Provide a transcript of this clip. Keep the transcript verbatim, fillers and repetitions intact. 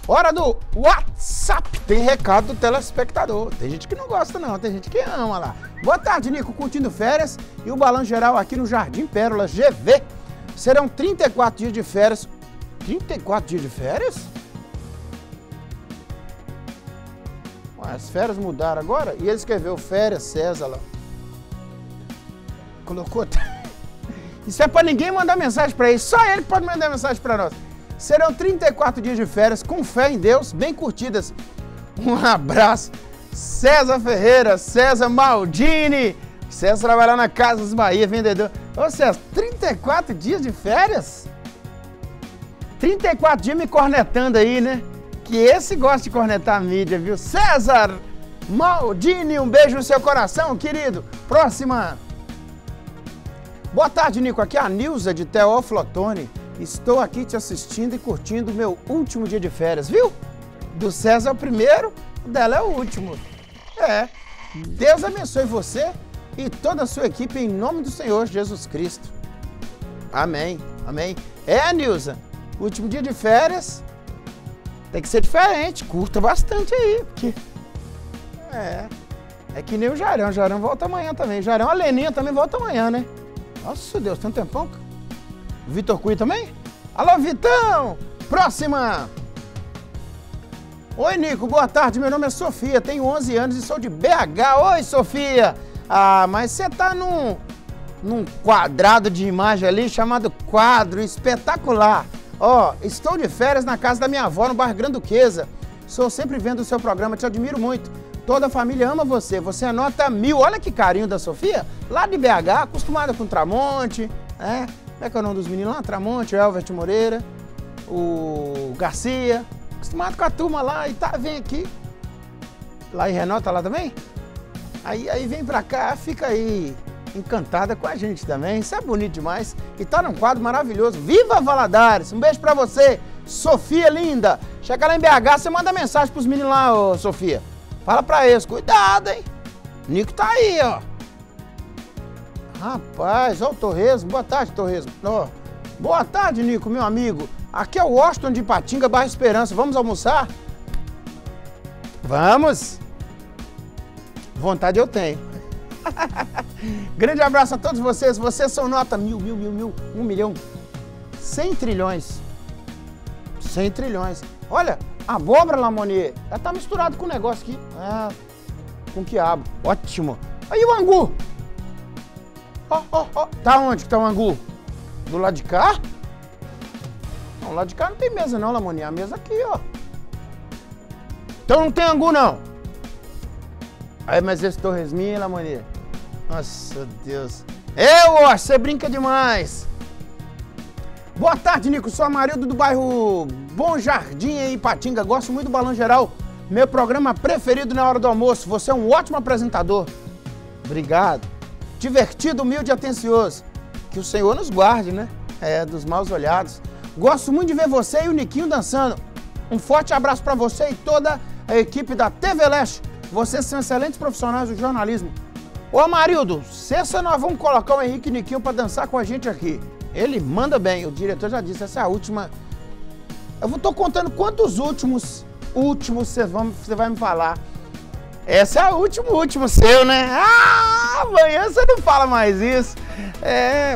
Hora do WhatsApp. Tem recado do telespectador. Tem gente que não gosta não, tem gente que ama lá. Boa tarde, Nico, curtindo férias e o balanço geral aqui no Jardim Pérola G V. Serão trinta e quatro dias de férias. trinta e quatro dias de férias? Ué, as férias mudaram agora? E ele escreveu férias, César lá. Colocou... Isso é pra ninguém mandar mensagem pra ele, só ele que pode mandar mensagem pra nós. Serão trinta e quatro dias de férias, com fé em Deus, bem curtidas. Um abraço, César Ferreira, César Maldini. César trabalha na Casas Bahia, vendedor. Ô César, trinta e quatro dias de férias? trinta e quatro dias me cornetando aí, né? Que esse gosta de cornetar a mídia, viu? César Maldini, um beijo no seu coração, querido. Próxima. Boa tarde, Nico. Aqui é a Nilza de Teófilo Otoni. Estou aqui te assistindo e curtindo o meu último dia de férias, viu? Do César é o primeiro, o dela é o último. É. Deus abençoe você e toda a sua equipe em nome do Senhor Jesus Cristo. Amém. Amém. É, Nilza. Último dia de férias. Tem que ser diferente. Curta bastante aí. Porque... É. É que nem o Jarão. O Jarão volta amanhã também. O Jarão, a Leninha também volta amanhã, né? Nossa Deus, tem um tempão. Vitor Cui também? Alô, Vitão! Próxima! Oi, Nico, boa tarde. Meu nome é Sofia, tenho onze anos e sou de B H. Oi, Sofia! Ah, mas você tá num, num quadrado de imagem ali chamado quadro espetacular. Ó, estou de férias na casa da minha avó, no bairro Granduquesa. Sou sempre vendo o seu programa, te admiro muito. Toda a família ama você, você é nota mil. Olha que carinho da Sofia, lá de B H, acostumada com Tramonte, né? Como é que é o nome dos meninos lá? Tramonte, Elvert Moreira, o Garcia, acostumado com a turma lá e tá, vem aqui. Lá em Renota, lá também? Aí, aí vem pra cá, fica aí encantada com a gente também, isso é bonito demais. E tá num quadro maravilhoso. Viva Valadares! Um beijo pra você, Sofia linda. Chega lá em B H, você manda mensagem pros meninos lá, ô, Sofia. Fala pra eles, cuidado, hein? Nico tá aí, ó. Rapaz, ó o Torresmo. Boa tarde, Torresmo. Ó, boa tarde, Nico, meu amigo. Aqui é o Washington de Ipatinga, Bairro Esperança. Vamos almoçar? Vamos. Vontade eu tenho. Grande abraço a todos vocês. Vocês são nota mil, mil, mil, mil, um milhão. Cem trilhões. Cem trilhões. Olha, abóbora, Lamonier, ela tá misturado com o negócio aqui. Ah, com quiabo. Ótimo. Aí o angu. Ó, ó, ó. Tá onde que tá o angu? Do lado de cá? Não, do lado de cá não tem mesa não, Lamonier. A mesa aqui, ó. Então não tem angu, não. Aí, mas esse Torresminho, Lamonier. Nossa, Deus. É, ó, você brinca demais. Boa tarde, Nico. Sou Amarildo do bairro Bom Jardim, em Ipatinga. Gosto muito do Balanço Geral. Meu programa preferido na hora do almoço. Você é um ótimo apresentador. Obrigado. Divertido, humilde e atencioso. Que o Senhor nos guarde, né? É, dos maus olhados. Gosto muito de ver você e o Niquinho dançando. Um forte abraço pra você e toda a equipe da T V Leste. Vocês são excelentes profissionais do jornalismo. Ô, Amarildo, sexta nós vamos colocar o Henrique e o Niquinho pra dançar com a gente aqui. Ele manda bem, o diretor já disse, essa é a última. Eu vou tô contando quantos últimos, últimos você vai me falar. Essa é a última, último seu, né? Ah, amanhã você não fala mais isso. É,